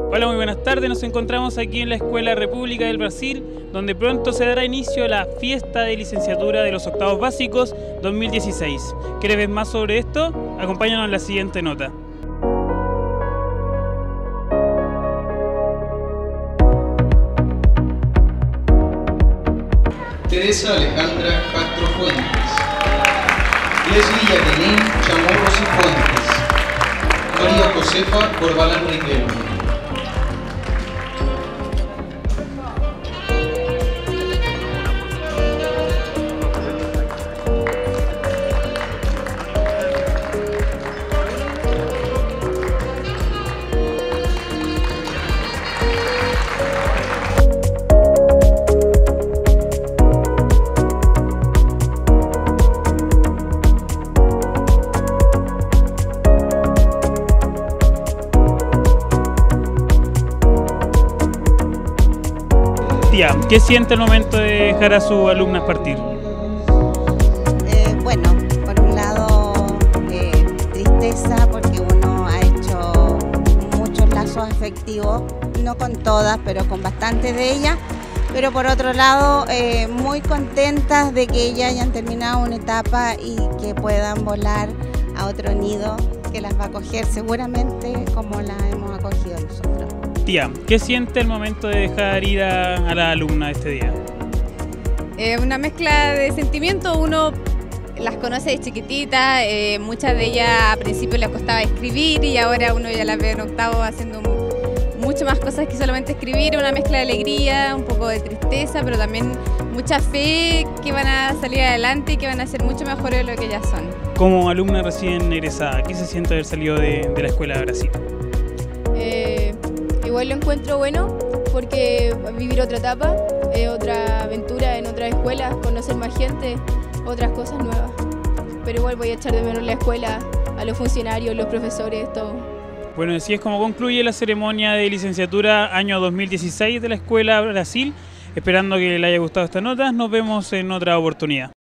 Hola, muy buenas tardes. Nos encontramos aquí en la Escuela República del Brasil, donde pronto se dará inicio a la fiesta de licenciatura de los octavos básicos 2016. ¿Quieres ver más sobre esto? Acompáñanos en la siguiente nota. Teresa Alejandra Castro Fuentes, Leslie Jacqueline Chamorros y Fuentes, María Josefa Corbalán Riquelme. Tía, ¿qué siente el momento de dejar a sus alumnas partir? Bueno, por un lado tristeza porque uno ha hecho muchos lazos afectivos, no con todas, pero con bastantes de ellas. Pero por otro lado, muy contentas de que ellas hayan terminado una etapa y que puedan volar a otro nido que las va a acoger seguramente como las hemos acogido nosotros. Tía, ¿qué siente el momento de dejar ir a la alumna este día? Una mezcla de sentimientos. Uno las conoce de chiquititas, muchas de ellas a principio les costaba escribir y ahora uno ya las ve en octavo haciendo mucho más cosas que solamente escribir. Una mezcla de alegría, un poco de tristeza, pero también mucha fe que van a salir adelante y que van a ser mucho mejores de lo que ellas son. Como alumna recién egresada, ¿qué se siente haber salido de la Escuela de Brasil? Igual lo encuentro bueno porque vivir otra etapa, otra aventura en otras escuelas, conocer más gente, otras cosas nuevas. Pero igual voy a echar de menos la escuela, a los funcionarios, los profesores, todo. Bueno, así es como concluye la ceremonia de licenciatura año 2016 de la Escuela Brasil. Esperando que le haya gustado esta nota, nos vemos en otra oportunidad.